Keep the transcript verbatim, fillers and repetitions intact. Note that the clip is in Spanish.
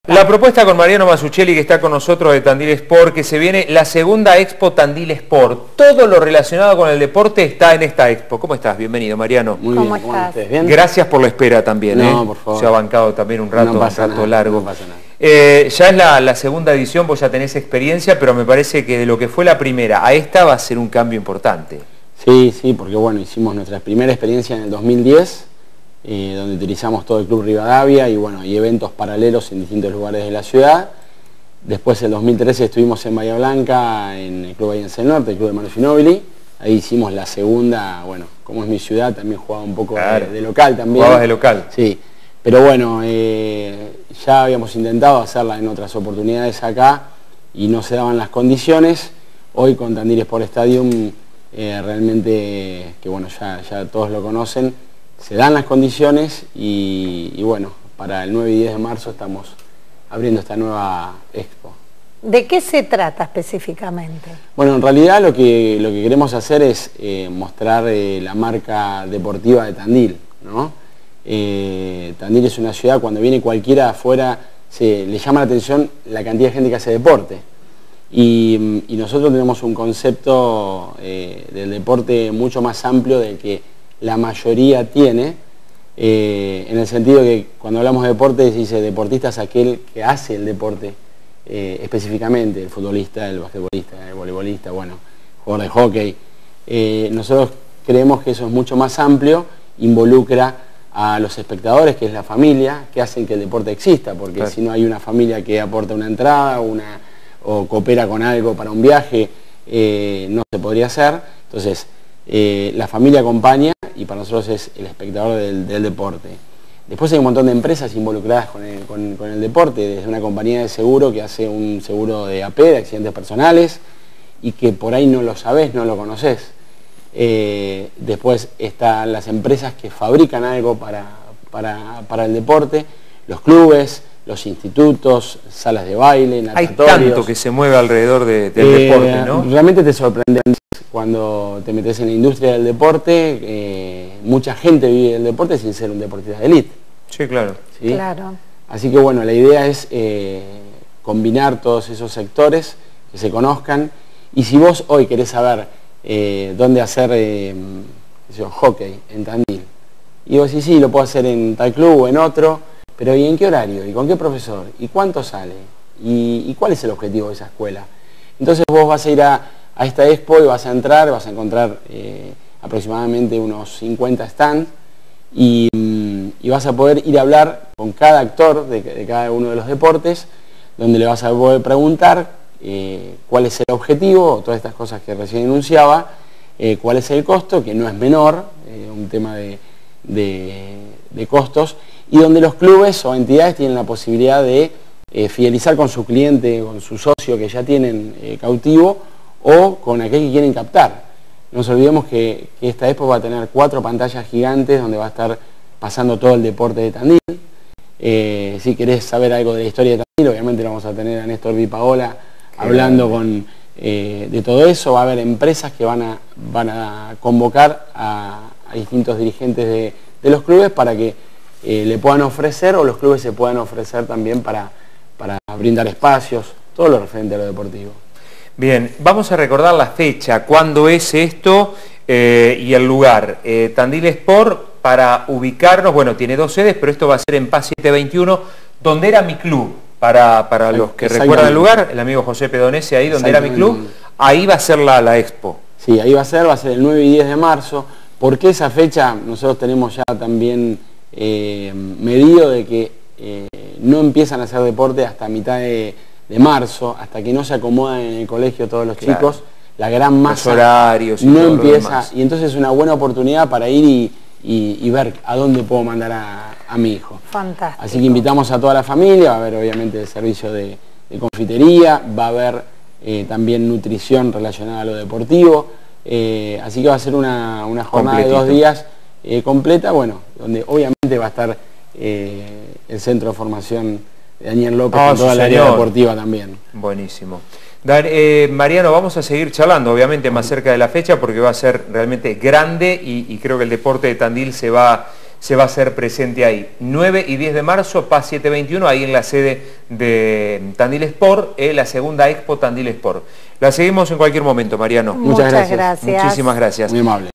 La propuesta con Mariano Masuccelli, que está con nosotros, de Tandil Sport, que se viene la segunda Expo Tandil Sport. Todo lo relacionado con el deporte está en esta Expo. ¿Cómo estás? Bienvenido, Mariano. Muy ¿Cómo bien, ¿cómo estás? estás? ¿Bien? Gracias por la espera también. No, ¿eh? por favor. Se ha bancado también un rato, No pasa un rato nada, largo. no pasa nada. Eh, ya es la, la segunda edición, vos ya tenés experiencia, pero me parece que de lo que fue la primera a esta va a ser un cambio importante. Sí, sí, porque bueno, hicimos nuestra primera experiencia en el dos mil diez, eh, donde utilizamos todo el Club Rivadavia y bueno, y eventos paralelos en distintos lugares de la ciudad. Después en el dos mil trece estuvimos en Bahía Blanca, en el Club Bahiense del Norte, el Club de Manu Ginóbili. Ahí hicimos la segunda, bueno, como es mi ciudad, también jugaba un poco Claro. de, de local también. Jugabas de local. Sí, pero bueno, eh, ya habíamos intentado hacerla en otras oportunidades acá y no se daban las condiciones. Hoy con Tandil Sport Stadium, eh, realmente, que bueno, ya, ya todos lo conocen, se dan las condiciones y, y bueno, para el nueve y diez de marzo estamos abriendo esta nueva expo. ¿De qué se trata específicamente? Bueno, en realidad lo que, lo que queremos hacer es eh, mostrar eh, la marca deportiva de Tandil, ¿no? Eh, Tandil es una ciudad, cuando viene cualquiera afuera, se le llama la atención la cantidad de gente que hace deporte. Y, y nosotros tenemos un concepto eh, del deporte mucho más amplio del que la mayoría tiene, eh, en el sentido que cuando hablamos de deporte se dice deportista es aquel que hace el deporte eh, específicamente, el futbolista, el basquetbolista, el voleibolista, bueno, jugador de hockey. Eh, nosotros creemos que eso es mucho más amplio, involucra a los espectadores, que es la familia, que hacen que el deporte exista, porque claro, si no hay una familia que aporta una entrada una, o coopera con algo para un viaje, eh, no se podría hacer. Entonces, eh, la familia acompaña y para nosotros es el espectador del, del deporte. Después hay un montón de empresas involucradas con el, con, con el deporte, desde una compañía de seguro que hace un seguro de A P, de accidentes personales, y que por ahí no lo sabés, no lo conocés. Eh, después están las empresas que fabrican algo para, para, para el deporte, los clubes, los institutos, salas de baile, natatorios. Hay tanto que se mueve alrededor de, del eh, deporte, ¿no? Realmente te sorprende cuando te metes en la industria del deporte. Eh, mucha gente vive del deporte sin ser un deportista de élite. Sí, claro. ¿Sí? Claro. Así que bueno, la idea es eh, combinar todos esos sectores, que se conozcan. Y si vos hoy querés saber Eh, dónde hacer eh, yo, hockey en Tandil, y vos decís, sí, lo puedo hacer en tal club o en otro, pero ¿y en qué horario? ¿Y con qué profesor? ¿Y cuánto sale? ¿Y, y cuál es el objetivo de esa escuela? Entonces vos vas a ir a, a esta expo y vas a entrar, vas a encontrar eh, aproximadamente unos cincuenta stands y, y vas a poder ir a hablar con cada actor de, de cada uno de los deportes, donde le vas a poder preguntar Eh, cuál es el objetivo, todas estas cosas que recién enunciaba, eh, cuál es el costo, que no es menor, eh, un tema de, de, de costos, y donde los clubes o entidades tienen la posibilidad de eh, fidelizar con su cliente, con su socio que ya tienen eh, cautivo, o con aquel que quieren captar. No nos olvidemos que, que esta expo va a tener cuatro pantallas gigantes donde va a estar pasando todo el deporte de Tandil. Eh, si querés saber algo de la historia de Tandil, obviamente lo vamos a tener a Néstor Vipaola hablando con, eh, de todo eso. Va a haber empresas que van a, van a convocar a, a distintos dirigentes de, de los clubes para que eh, le puedan ofrecer, o los clubes se puedan ofrecer también para, para brindar espacios, todo lo referente a lo deportivo. Bien, vamos a recordar la fecha, cuándo es esto eh, y el lugar. Eh, Tandil Sport, para ubicarnos, bueno, tiene dos sedes, pero esto va a ser en Paz siete veintiuno, donde era mi club. Para, para los que recuerdan el lugar, el amigo José Pedonese, ahí donde era mi club, ahí va a ser la, la expo. Sí, ahí va a ser, va a ser el nueve y diez de marzo. ¿Por qué esa fecha? Nosotros tenemos ya también eh, medido de que eh, no empiezan a hacer deporte hasta mitad de, de marzo, hasta que no se acomodan en el colegio todos los claro. chicos, la gran masa los horarios y no todo empieza, y entonces es una buena oportunidad para ir y, y, y ver a dónde puedo mandar a, a mi hijo. Fantástico. Así que invitamos a toda la familia, va a haber obviamente el servicio de, de confitería, va a haber eh, también nutrición relacionada a lo deportivo, eh, así que va a ser una, una jornada Completito. de dos días eh, completa, bueno, donde obviamente va a estar eh, el centro de formación de Daniel López oh, con toda sí, la área señor. deportiva también. Buenísimo. Dan, eh, Mariano, vamos a seguir charlando, obviamente más cerca de la fecha, porque va a ser realmente grande y, y creo que el deporte de Tandil se va, se va a hacer presente ahí. nueve y diez de marzo, Paz setecientos veintiuno, ahí en la sede de Tandil Sport, eh, la segunda Expo Tandil Sport. La seguimos en cualquier momento, Mariano. Muchas, Muchas gracias. gracias. Muchísimas gracias. Muy amable.